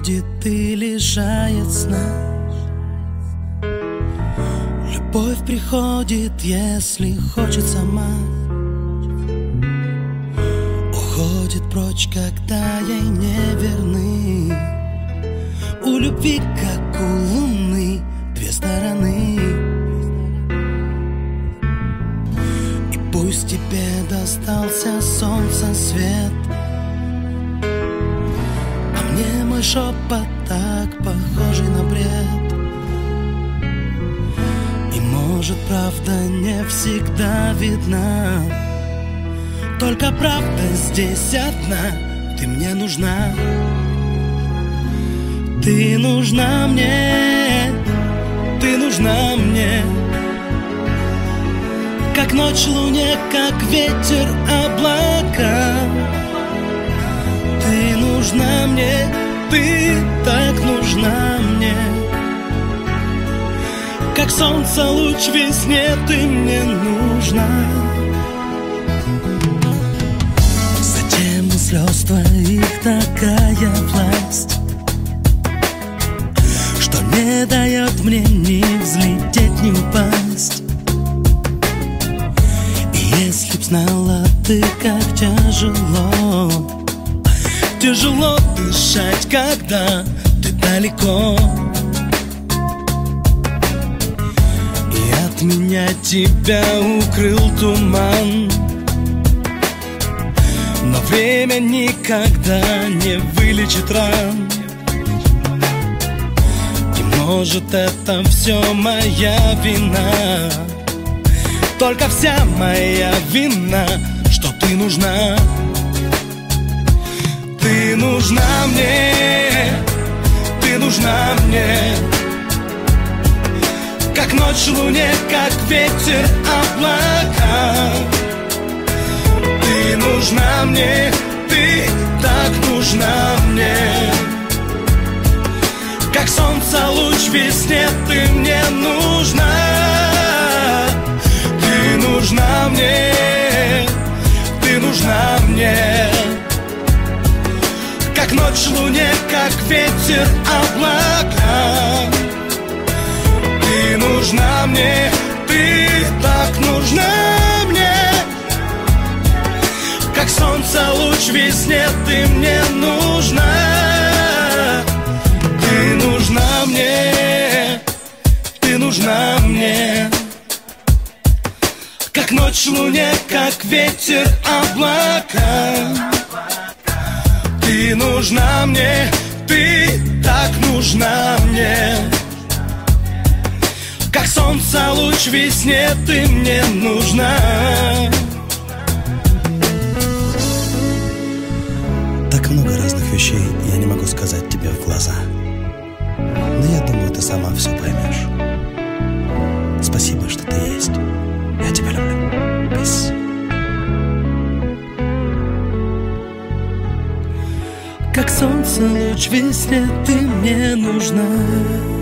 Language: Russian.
приходит и лишает сна. Любовь приходит, если хочет сама. Уходит прочь, когда ей не верны. У любви, как у луны, две стороны. И пусть тебе достался солнца свет, а мне мой шепот так похожий на бред. И может, правда не всегда видна, только правда здесь одна. Ты мне нужна. Ты нужна мне, ты нужна мне, как ночь луне, как ветер облака. Ты нужна мне, ты так нужна мне, как солнце луч в весне, ты мне нужна. Затем у слез твоих такая власть, что не дает мне ни взлететь, ни упасть. И если б знала ты, как тяжело, тяжело дышать, когда ты далеко, и от меня тебя укрыл туман, но время никогда не вылечит ран. Может, это все моя вина, только вся моя вина, что ты нужна. Ты нужна мне, ты нужна мне, как ночь луне, как ветер облака. Ты нужна мне, ты так нужна мне, как солнце луч в весне, ты мне нужна. Ты нужна мне, ты нужна мне, как ночь луне, как ветер облака. Ты нужна мне, ты так нужна мне, как солнце луч в весне, ты мне нужна. Ты нужна мне, ты нужна мне, как ночь луне, как ветер облака. Ты нужна мне, ты так нужна мне, как солнце луч в весне, ты мне нужна. Так много разных вещей я не могу сказать тебе в глаза, но я думаю, ты сама все поймешь. Спасибо, что ты есть. Я тебя люблю. Peace. Как солнце луч в весне, ты мне нужна.